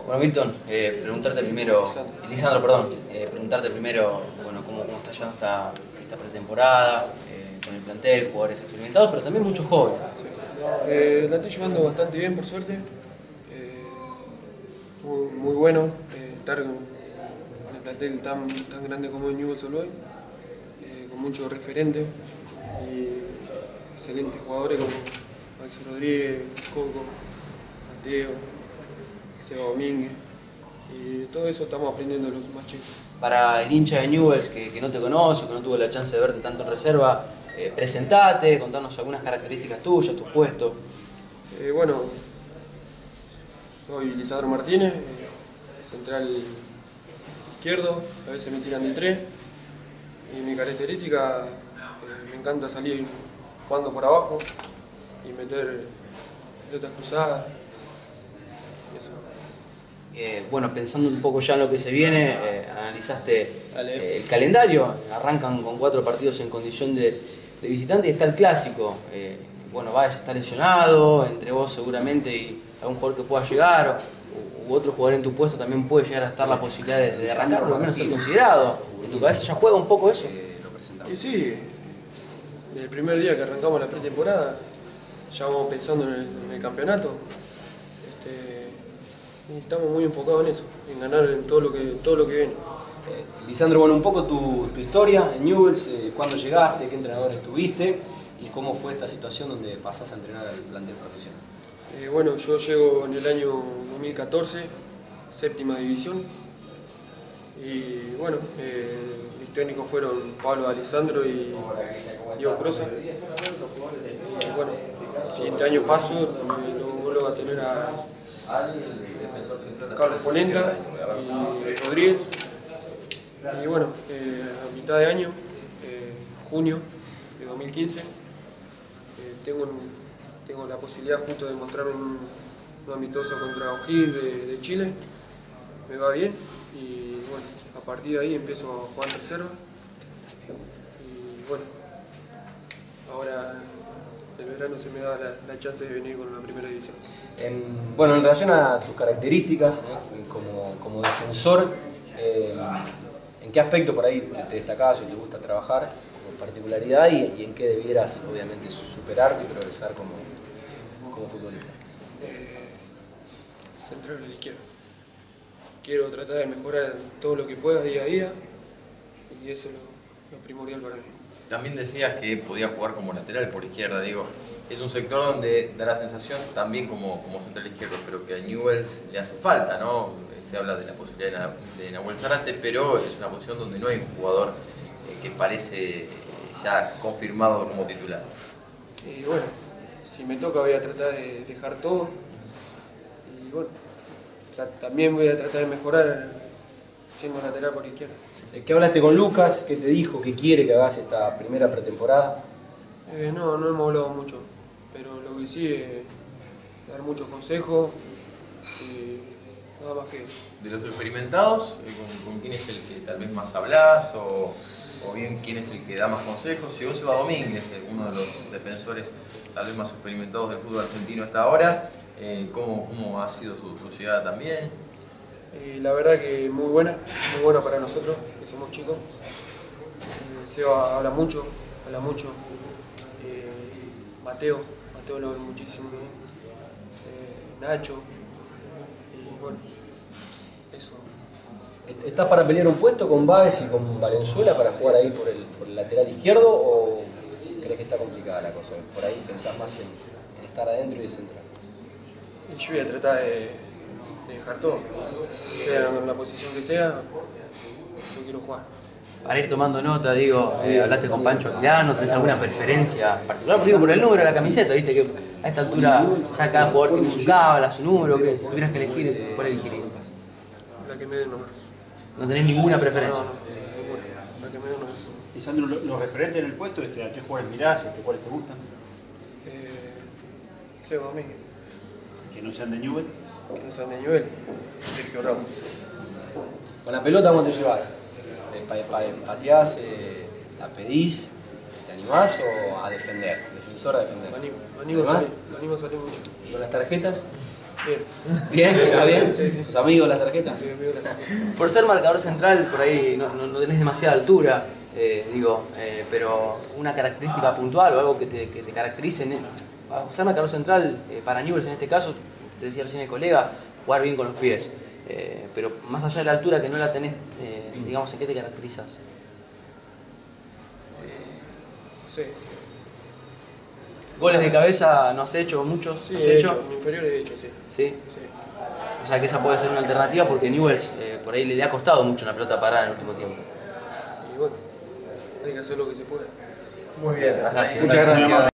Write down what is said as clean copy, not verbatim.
Bueno, Milton, preguntarte primero, Lisandro, perdón, preguntarte primero, bueno, cómo está llevando esta pretemporada, con el plantel, jugadores experimentados, pero también muchos jóvenes. La estoy llevando bastante bien, por suerte. Muy bueno estar en el plantel tan grande como el Newell's Old Boys, con muchos referentes y excelentes jugadores como Maxi Rodríguez, Coco, Mateo, Seba Domínguez. Y de todo eso estamos aprendiendo los más chicos. Para el hincha de Newell's que no te conoce, que no tuvo la chance de verte tanto en reserva, presentate, contanos algunas características tuyas, tus puestos. Bueno, soy Lisandro Martínez, central izquierdo, a veces me tiran de tres. Y mi característica, me encanta salir jugando por abajo y meter pelotas cruzadas. Eso. Bueno, pensando un poco ya en lo que se viene, analizaste el calendario, arrancan con 4 partidos en condición de visitante y está el clásico. Bueno, Báez está lesionado, entre vos seguramente y algún jugador que pueda llegar, u otro jugador en tu puesto también puede llegar a estar la posibilidad de arrancar, por lo menos ser considerado. ¿En tu cabeza ya juega un poco eso? Y sí, desde el primer día que arrancamos la pretemporada, ya vamos pensando en el campeonato. Y estamos muy enfocados en eso, en ganar en todo lo que viene. Lisandro, bueno, un poco tu historia en Newell's, cuándo llegaste, qué entrenador estuviste y cómo fue esta situación donde pasás a entrenar al plantel profesional. Bueno, yo llego en el año 2014, séptima división, y bueno, mis técnicos fueron Pablo Alessandro y Diego Prosa. Y bueno, el siguiente año paso, lo vuelvo a tener a Carlos Polenta y Rodríguez. Y bueno, a mitad de año, junio de 2015, tengo la posibilidad justo de mostrarme en un amistoso contra O'Higgins de Chile. Me va bien y bueno, a partir de ahí empiezo a jugar reserva. Y bueno, ahora en el verano se me da la chance de venir con la primera división. Bueno, en relación a tus características como defensor, ¿en qué aspecto por ahí te destacabas o te gusta trabajar con particularidad y en qué debieras obviamente superarte y progresar como futbolista? Central a la izquierda. Quiero tratar de mejorar todo lo que pueda día a día y eso es lo primordial para mí. También decías que podías jugar como lateral por izquierda, digo. Es un sector donde da la sensación, también como central izquierdo, pero que a Newell's le hace falta, ¿no? Se habla de la posibilidad de Nahuel Zarate, pero es una posición donde no hay un jugador que parece ya confirmado como titular. Y bueno, si me toca voy a tratar de dejar todo y bueno, también voy a tratar de mejorar siendo lateral por izquierda. ¿Qué hablaste con Lucas? ¿Qué te dijo? ¿Qué quiere que hagas esta primera pretemporada? No hemos hablado mucho, pero lo que sí es dar muchos consejos y nada más que eso. De los experimentados, ¿con quién es el que tal vez más hablas? O bien quién es el que da más consejos? Llegó Seba Domínguez, uno de los defensores tal vez más experimentados del fútbol argentino hasta ahora. ¿Cómo ha sido su llegada también? La verdad que muy buena para nosotros, que somos chicos. Seba habla mucho. Mateo lo habla muchísimo también. Nacho. Y bueno, eso. ¿Estás para pelear un puesto con Báez y con Valenzuela para jugar ahí por el lateral izquierdo o crees que está complicada la cosa? Por ahí pensás más en estar adentro y de central. Y yo voy a tratar de dejar todo, sea en la posición que sea, yo quiero jugar. Para ir tomando nota, digo, hablaste con Pancho Aquilano, ¿tenés alguna preferencia particular? Digo, por el número de la camiseta, viste que a esta altura ya cada jugador tiene su cábala, su número, ¿qué? Si tuvieras que elegir, ¿cuál elegirías? La que me den nomás. ¿No tenés ninguna preferencia? No, ninguna, la que me den nomás. Lisandro, los referentes en el puesto, ¿a qué jugadores mirás y cuáles te gustan? Seba Domínguez, Que no sean de Newell's. que no sean de nivel, Sergio Ramos. Con la pelota, ¿cómo te llevas? ¿Pateás, la pedís, te animás o a defender? ¿Defensor a defender? Me animo a salir mucho. ¿Y con las tarjetas? Bien. ¿Bien? ¿Está bien? Sí, sí. ¿Sus amigos las tarjetas? Sí, amigo, la tarjeta. Por ser marcador central, por ahí no tenés demasiada altura, pero una característica puntual o algo que te caracterice. Ser marcador central, para Newell's en este caso, te decía recién el colega, jugar bien con los pies. Pero más allá de la altura que no la tenés, digamos, ¿en qué te caracterizas? No sé. ¿Goles de cabeza no has hecho muchos? Sí, ¿Has he hecho? hecho. En inferior he hecho, sí. ¿Sí? Sí. O sea que esa puede ser una alternativa porque Newell's por ahí le ha costado mucho la pelota parada en el último tiempo. Y bueno, hay que hacer lo que se pueda. Muy bien. Gracias. Muchas gracias.